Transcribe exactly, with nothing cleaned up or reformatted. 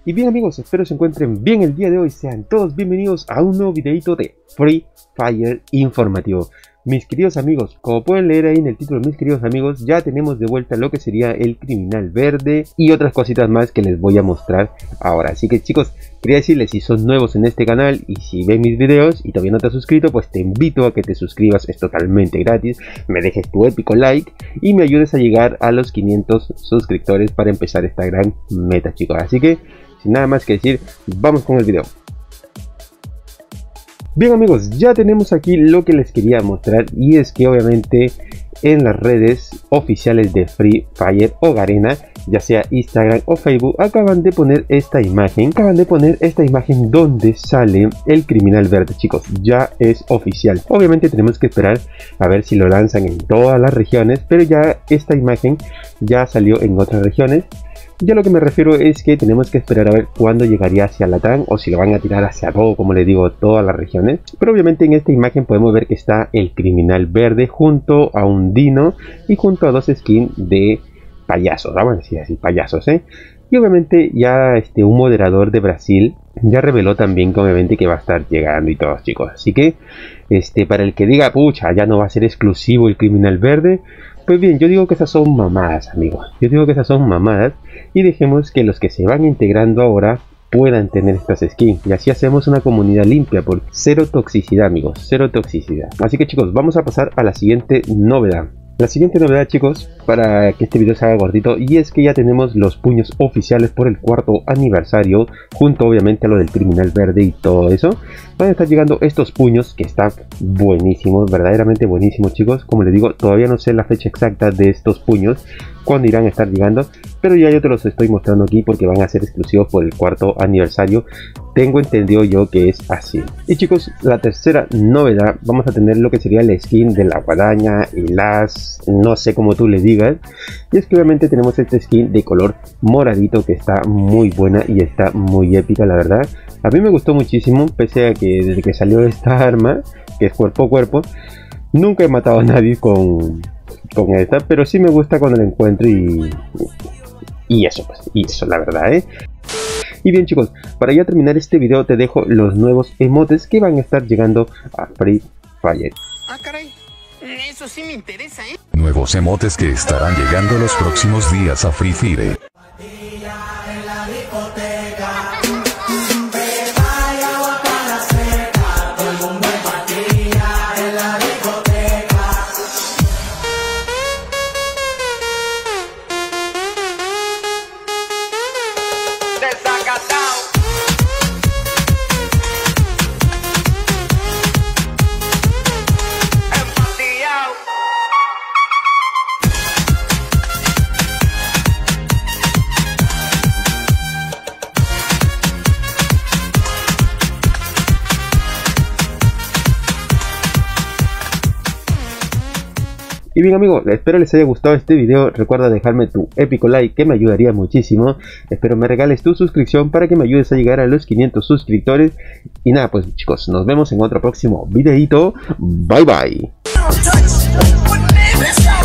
Y bien amigos, espero se encuentren bien el día de hoy. Sean todos bienvenidos a un nuevo videito de Free Fire informativo. Mis queridos amigos, como pueden leer ahí en el título, mis queridos amigos, ya tenemos de vuelta lo que sería el criminal verde y otras cositas más que les voy a mostrar ahora. Así que chicos, quería decirles, si son nuevos en este canal y si ven mis videos y todavía no te has suscrito, pues te invito a que te suscribas, es totalmente gratis. Me dejes tu épico like y me ayudes a llegar a los quinientos suscriptores para empezar esta gran meta, chicos. Así que sin nada más que decir, vamos con el video. Bien amigos, ya tenemos aquí lo que les quería mostrar, y es que obviamente en las redes oficiales de Free Fire o Garena, ya sea Instagram o Facebook, acaban de poner esta imagen, acaban de poner esta imagen donde sale el criminal verde, chicos. Ya es oficial. Obviamente tenemos que esperar a ver si lo lanzan en todas las regiones, pero ya esta imagen ya salió en otras regiones. Ya lo que me refiero es que tenemos que esperar a ver cuándo llegaría hacia Latam, o si lo van a tirar hacia todo, como les digo, todas las regiones. Pero obviamente en esta imagen podemos ver que está el criminal verde junto a un dino y junto a dos skins de payasos, vamos a decir así, payasos, ¿eh? Y obviamente ya este, un moderador de Brasil ya reveló también que obviamente que va a estar llegando y todo, chicos. Así que este, para el que diga, pucha, ya no va a ser exclusivo el criminal verde, pues bien, yo digo que esas son mamadas, amigos. Yo digo que esas son mamadas. Y dejemos que los que se van integrando ahora puedan tener estas skins. Y así hacemos una comunidad limpia, por cero toxicidad, amigos. Cero toxicidad. Así que chicos, vamos a pasar a la siguiente novedad. La siguiente novedad, chicos, para que este video se haga gordito, y es que ya tenemos los puños oficiales por el cuarto aniversario, junto obviamente a lo del criminal verde y todo eso. Van a estar llegando estos puños que están buenísimos, verdaderamente buenísimos, chicos. Como les digo, todavía no sé la fecha exacta de estos puños, cuándo irán a estar llegando, pero ya yo te los estoy mostrando aquí porque van a ser exclusivos por el cuarto aniversario. Tengo entendido yo que es así. Y chicos, la tercera novedad, vamos a tener lo que sería el skin de la guadaña, el as, no sé cómo tú le digas. Y es que obviamente tenemos este skin de color moradito que está muy buena y está muy épica, la verdad. A mí me gustó muchísimo, pese a que desde que salió esta arma, que es cuerpo a cuerpo, nunca he matado a nadie con, con esta, pero sí me gusta cuando la encuentro y, y eso, pues, y eso, la verdad, ¿eh? Y bien chicos, para ya terminar este video te dejo los nuevos emotes que van a estar llegando a Free Fire. Ah, caray, eso sí me interesa, ¿eh? Nuevos emotes que estarán llegando los próximos días a Free Fire. Y bien amigos, espero les haya gustado este video. Recuerda dejarme tu épico like, que me ayudaría muchísimo. Espero me regales tu suscripción para que me ayudes a llegar a los quinientos suscriptores. Y nada, pues chicos, nos vemos en otro próximo videito. Bye bye.